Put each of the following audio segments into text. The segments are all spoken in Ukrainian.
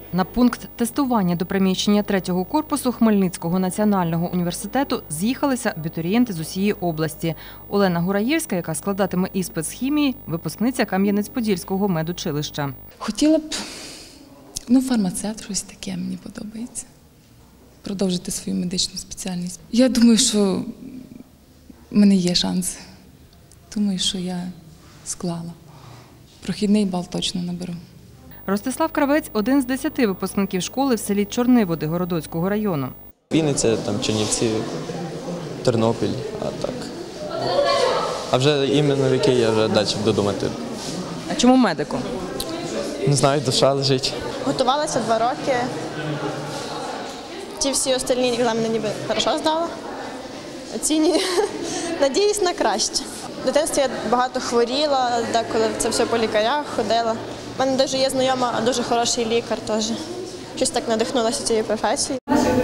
На пункт тестування до приміщення 3-го корпусу Хмельницького національного університету з'їхалися абітурієнти з усієї області. Олена Гураєвська, яка складатиме іспит з хімії, випускниця Кам'янець-Подільського медучилища. Хотіла б, фармацевт, щось таке мені подобається. Продовжити свою медичну спеціальність. Я думаю, що в мене є шанси. Думаю, що я склала. Прохідний бал точно наберу. Ростислав Кравець – один з 10 випускників школи в селі Чорниводи Городоцького району. Вінниця, Чернівці, Тернопіль, а так. А вже іменно в який я вже далі буду думати. А чому медику? Не знаю, душа лежить. Готувалася 2 роки. Ті всі остальні екзамени ніби хорошо здала. Ці надіюсь на краще. В дитинстві я багато хворіла, деколи це все по лікарях ходила. У мене навіть є знайома, дуже хороший лікар теж. Щось так надихнулася цією професією.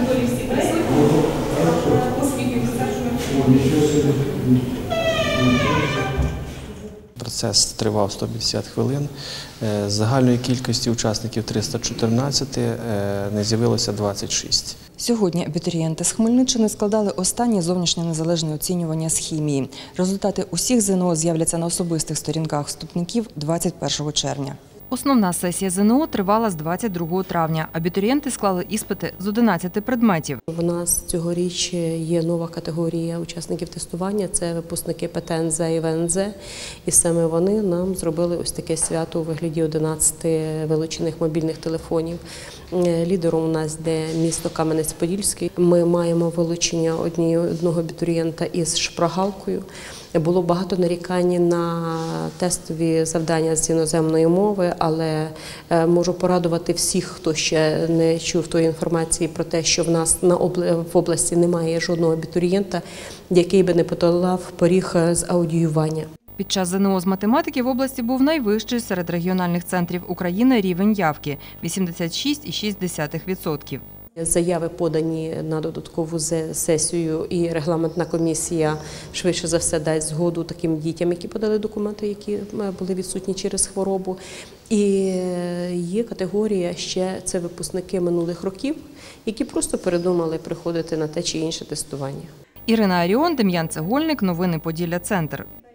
Процес тривав 150 хвилин. З загальної кількості учасників 314, не з'явилося 26. Сьогодні абітурієнти з Хмельниччини складали останнє зовнішнє незалежне оцінювання з хімії. Результати усіх ЗНО з'являться на особистих сторінках вступників 21 червня. Основна сесія ЗНО тривала з 22 травня. Абітурієнти склали іспити з 11 предметів. У нас цьогоріч є нова категорія учасників тестування – це випускники ПТНЗ і ВНЗ. І саме вони нам зробили ось таке свято у вигляді 11 вилучених мобільних телефонів. Лідером у нас йде місто Кам'янець-Подільський. Ми маємо вилучення одного абітурієнта із шпаргалкою. Було багато нарікань на тестові завдання з іноземної мови, але можу порадувати всіх, хто ще не чув тої інформації про те, що в нас в області немає жодного абітурієнта, який би не подолав поріг з аудіювання. Під час ЗНО з математики в області був найвищий серед регіональних центрів України рівень явки – 86,6%. Заяви подані на додаткову сесію, і регламентна комісія швидше за все дасть згоду таким дітям, які подали документи, які були відсутні через хворобу. І є категорія ще – це випускники минулих років, які просто передумали приходити на те чи інше тестування. Ірина Аріон, Дем'ян Цегольник. Новини Поділля Центр.